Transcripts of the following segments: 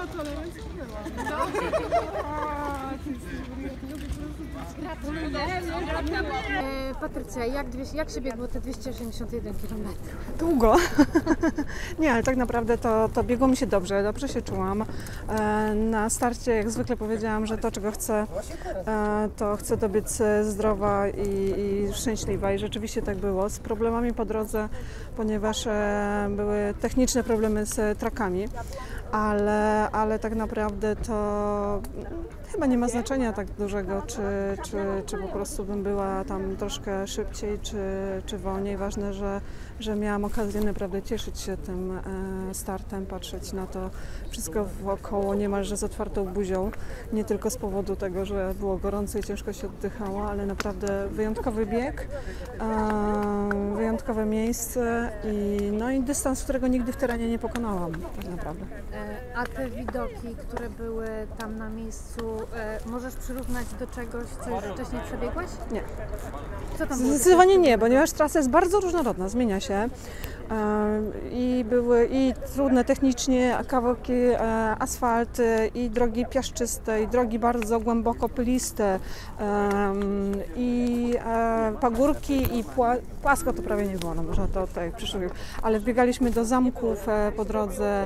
tolerancja była. Patrycja, jak się biegło te 281 km? Długo. Nie, ale tak naprawdę to biegło mi się dobrze się czułam. Na starcie jak zwykle powiedziałam, że to czego chcę, to chcę dobiec zdrowa i szczęśliwa i rzeczywiście tak było. Z problemami po drodze, ponieważ były techniczne problemy z trakami, ale tak naprawdę to chyba nie ma znaczenia tak dużego, czy po prostu bym była tam troszkę szybciej, czy wolniej. Ważne, że miałam okazję naprawdę cieszyć się tym startem, patrzeć na to wszystko wokoło niemalże z otwartą buzią. Nie tylko z powodu tego, że było gorąco i ciężko się oddychało, ale naprawdę wyjątkowy bieg, wyjątkowe miejsce i dystans, którego nigdy w terenie nie pokonałam tak naprawdę. A te widoki, które były tam na miejscu, możesz przyrównać do czegoś, co już wcześniej przebiegłaś? Nie. Co tam było? Zdecydowanie nie, ponieważ trasa jest bardzo różnorodna, zmienia się. I były i trudne technicznie kawałki asfalty, i drogi piaszczyste, i drogi bardzo głęboko pyliste, i pagórki, i płasko to prawie nie było, no można to tutaj przyszło, ale wbiegaliśmy do zamków po drodze,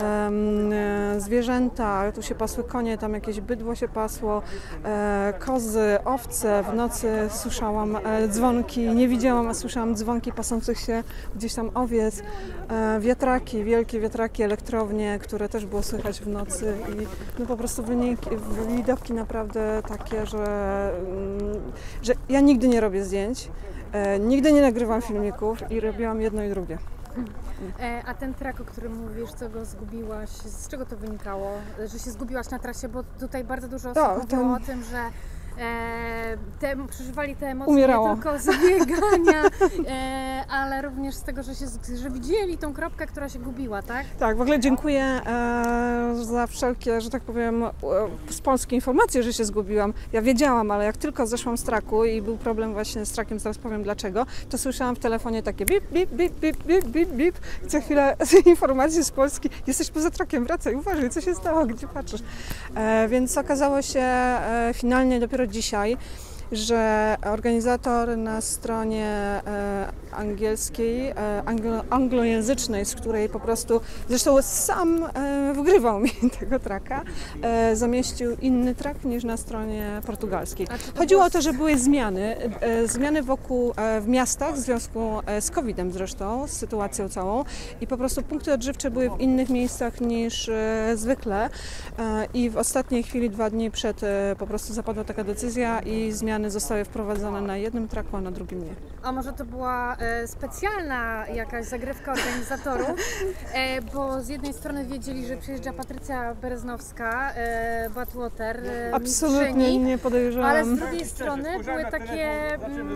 zwierzęta, tu się pasły konie, tam jakieś bydło się pasło, kozy, owce, w nocy słyszałam dzwonki, nie widziałam, a słyszałam dzwonki pasących się gdzieś tam owiec, wiatraki, wielkie wiatraki, elektrownie, które też było słychać w nocy i no po prostu widoki naprawdę takie, że ja nigdy nie robię zdjęć, nigdy nie nagrywam filmików i robiłam jedno i drugie. A ten trak, o którym mówisz, co go zgubiłaś, z czego to wynikało, że się zgubiłaś na trasie, bo tutaj bardzo dużo osób mówiło o tym, że przeżywali te emocje nie tylko z biegania, ale również z tego, że widzieli tą kropkę, która się gubiła, tak? Tak, w ogóle dziękuję za wszelkie, że tak powiem, z polskiej informacje, że się zgubiłam. Ja wiedziałam, ale jak tylko zeszłam z traku i był problem właśnie z trakiem, zaraz powiem dlaczego, to słyszałam w telefonie takie bip, bip, bip, bip, bip, bip, bip. I co chwilę informacje z Polski, jesteś poza trakiem, wracaj, uważaj, co się stało, gdzie patrzysz. Więc okazało się finalnie dopiero dzisiaj, że organizator na stronie angielskiej, anglojęzycznej, z której po prostu, zresztą sam wgrywał mi tego traka, zamieścił inny trak niż na stronie portugalskiej. Chodziło o to, że były zmiany wokół, w miastach w związku z COVID-em zresztą, z sytuacją całą i po prostu punkty odżywcze były w innych miejscach niż zwykle i w ostatniej chwili, 2 dni przed, po prostu zapadła taka decyzja i zmiany zostały wprowadzone na jednym traku, a na drugim nie. A może to była specjalna jakaś zagrywka organizatorów, bo z jednej strony wiedzieli, że przyjeżdża Patrycja Bereznowska, Badwater, absolutnie nie podejrzewam. Ale z drugiej strony były takie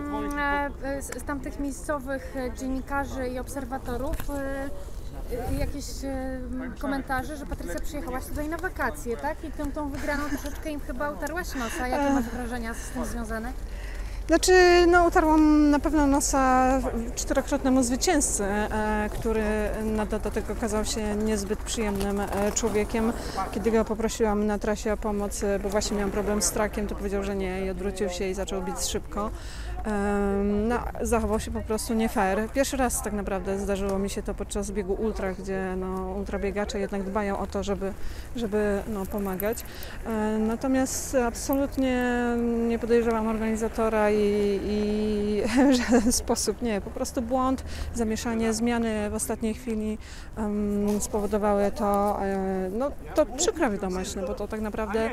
z tamtych miejscowych dziennikarzy i obserwatorów jakieś komentarze, że Patrycja przyjechałaś tutaj na wakacje, tak? I tą wygraną troszeczkę im chyba utarłaś nosa. Jakie masz wrażenia z tym związane? Znaczy, utarłam na pewno nosa 4-krotnemu zwycięzcy, który na dodatek okazał się niezbyt przyjemnym człowiekiem. Kiedy go poprosiłam na trasie o pomoc, bo właśnie miałam problem z trakiem, to powiedział, że nie i odwrócił się i zaczął biec szybko. Zachował się po prostu nie fair. Pierwszy raz tak naprawdę zdarzyło mi się to podczas biegu ultra, gdzie ultrabiegacze jednak dbają o to, żeby pomagać. Natomiast absolutnie nie podejrzewam organizatora i w żaden sposób nie. Po prostu błąd, zamieszanie, zmiany w ostatniej chwili spowodowały to, to przykra wiadomość, bo to tak naprawdę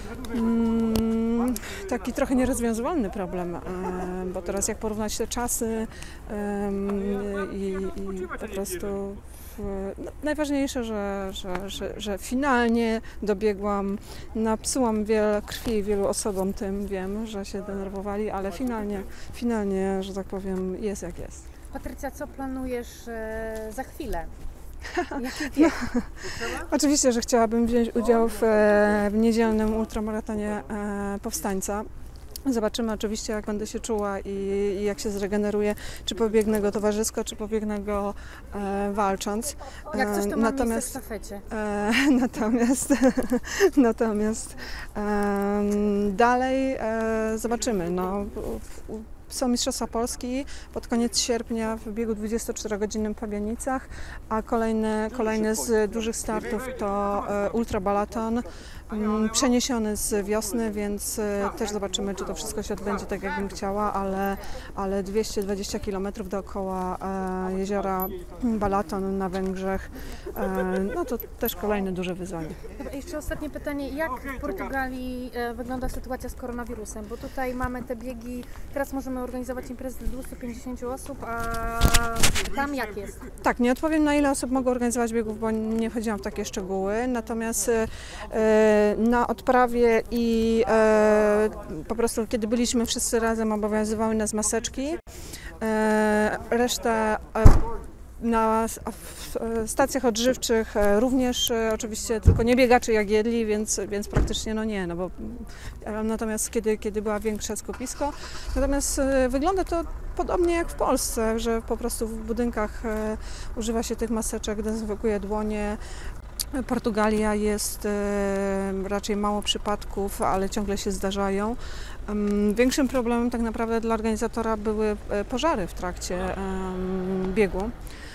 taki trochę nierozwiązywalny problem, bo teraz jak porównać te czasy i po prostu najważniejsze, że finalnie dobiegłam, napsułam wiele krwi wielu osobom tym, wiem, że się denerwowali, ale finalnie, że tak powiem, jest jak jest. Patrycja, co planujesz za chwilę? Oczywiście, że chciałabym wziąć udział w niedzielnym ultramaratonie Powstańca. Zobaczymy oczywiście, jak będę się czuła i jak się zregeneruję, czy pobiegnę go towarzysko, czy pobiegnę go walcząc. Jak coś, to mam miejsce w sztafecie. Natomiast dalej zobaczymy. No, są Mistrzostwa Polski pod koniec sierpnia w biegu 24-godzinnym w Pabianicach, a kolejny z dużych startów to ultrabalaton, przeniesiony z wiosny, więc też zobaczymy, czy to wszystko się odbędzie tak, jakbym chciała, ale 220 km dookoła jeziora Balaton na Węgrzech, no to też kolejne duże wyzwanie. Jeszcze ostatnie pytanie, jak w Portugalii wygląda sytuacja z koronawirusem? Bo tutaj mamy te biegi, teraz możemy organizować imprezy do 250 osób, a tam jak jest? Tak, nie odpowiem, na ile osób mogą organizować biegów, bo nie wchodziłam w takie szczegóły, natomiast na odprawie i po prostu kiedy byliśmy wszyscy razem, obowiązywały nas maseczki. Reszta na stacjach odżywczych również oczywiście tylko nie biegacze jak jedli, więc praktycznie no nie, no bo natomiast kiedy była większe skupisko. Natomiast wygląda to podobnie jak w Polsce, że po prostu w budynkach używa się tych maseczek, dezynfekuje dłonie. Portugalia jest raczej mało przypadków, ale ciągle się zdarzają. Większym problemem tak naprawdę dla organizatora były pożary w trakcie biegu.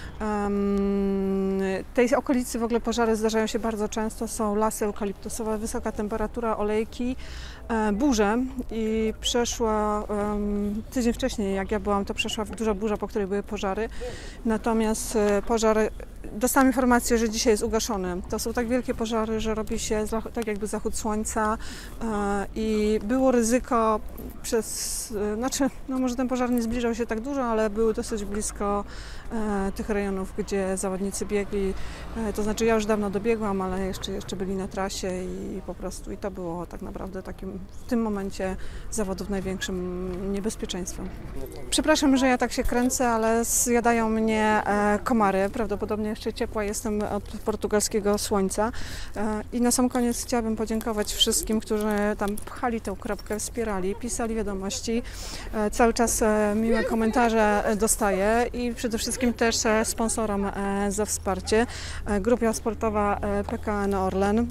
W tej okolicy w ogóle pożary zdarzają się bardzo często, są lasy eukaliptusowe, wysoka temperatura, olejki, burze i przeszła tydzień wcześniej, jak ja byłam, to przeszła duża burza, po której były pożary, natomiast pożary, dostałam informację, że dzisiaj jest ugaszony. To są tak wielkie pożary, że robi się tak jakby zachód słońca i było ryzyko no może ten pożar nie zbliżał się tak dużo, ale był dosyć blisko tych rejonów, gdzie zawodnicy biegli, to znaczy ja już dawno dobiegłam, ale jeszcze byli na trasie i po prostu i to było tak naprawdę takim w tym momencie zawodów największym niebezpieczeństwem. Przepraszam, że ja tak się kręcę, ale zjadają mnie komary, prawdopodobnie jeszcze ciepła jestem od portugalskiego słońca i na sam koniec chciałabym podziękować wszystkim, którzy tam pchali tę kropkę, wspierali, pisali wiadomości, cały czas miłe komentarze dostaję i przede wszystkim też sponsorom za wsparcie. Grupa sportowa PKN Orlen,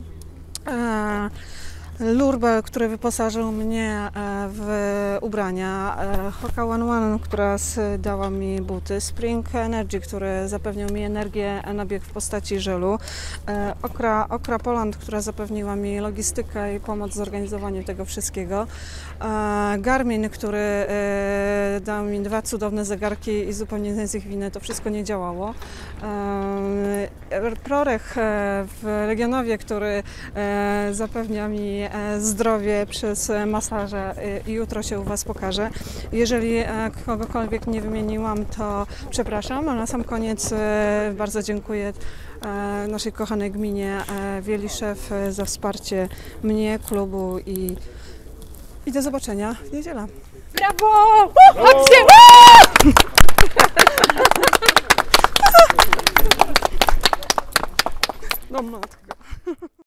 Lurbel, który wyposażył mnie w ubrania, Hoka One One, która dała mi buty, Spring Energy, który zapewnił mi energię na bieg w postaci żelu, Okra Poland, która zapewniła mi logistykę i pomoc w zorganizowaniu tego wszystkiego, Garmin, który dał mi 2 cudowne zegarki i zupełnie z ich winy to wszystko nie działało, Prorech w Legionowie, który zapewnia mi zdrowie przez masaże i jutro się u Was pokaże. Jeżeli kogokolwiek nie wymieniłam, to przepraszam, a na sam koniec bardzo dziękuję naszej kochanej gminie Wieliszew za wsparcie mnie, klubu i do zobaczenia w niedzielę. Brawo! Chodźcie! No matko.